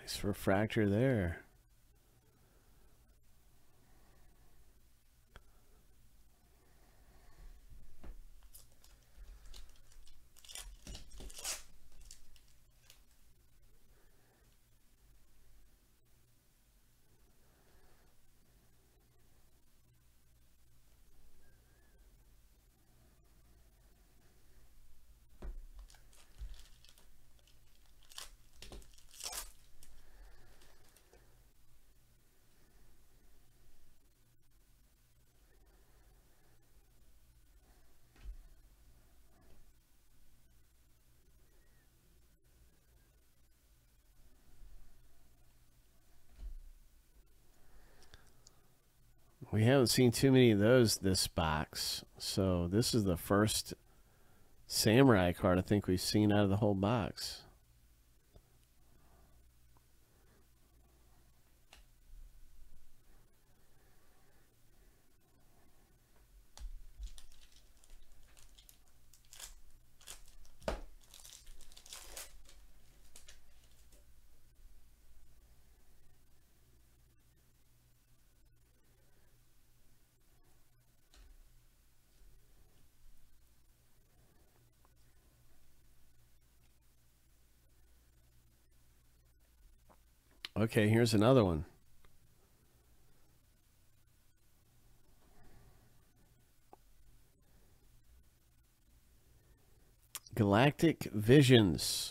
Nice refractor there. We haven't seen too many of those this box. So this is the first Samurai card I think we've seen out of the whole box. Okay, here's another one. Galactic Visions.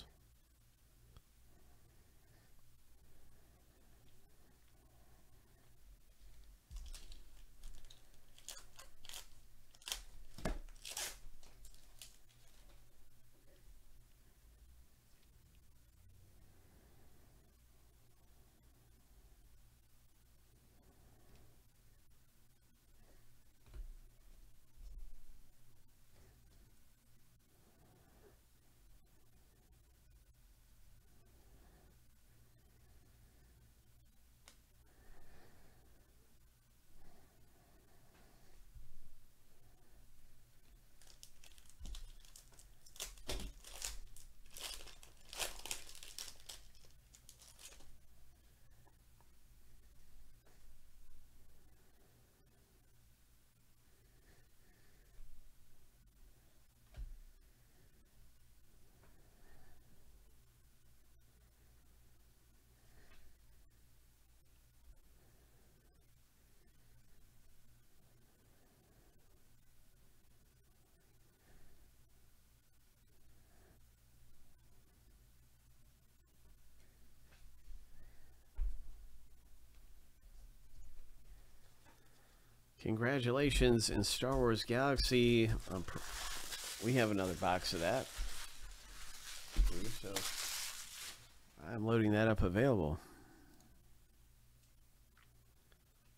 Congratulations in Star Wars Galaxy. We have another box of that. So I'm loading that up available.